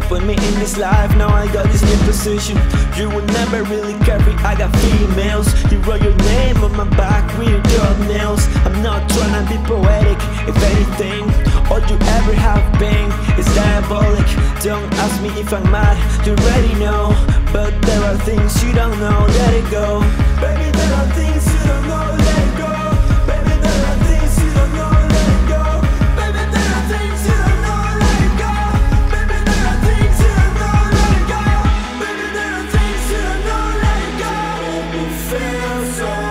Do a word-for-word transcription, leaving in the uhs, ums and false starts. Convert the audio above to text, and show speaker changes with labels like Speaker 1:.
Speaker 1: Put me in this life, now I got this new position. You will never really carry, I got females. You wrote your name on my back with your dog nails. I'm not trying to be poetic, if anything, all you ever have been is diabolic. Don't ask me if I'm mad, you already know. But there are things you don't know, let it go. Baby, there are things you don't know, let it go. Baby, there are things you don't know, let it go. Baby, there are things you don't know, let it go. Baby, there are things you don't know, let it go. Baby, there are things you don't know, let it go. It feels so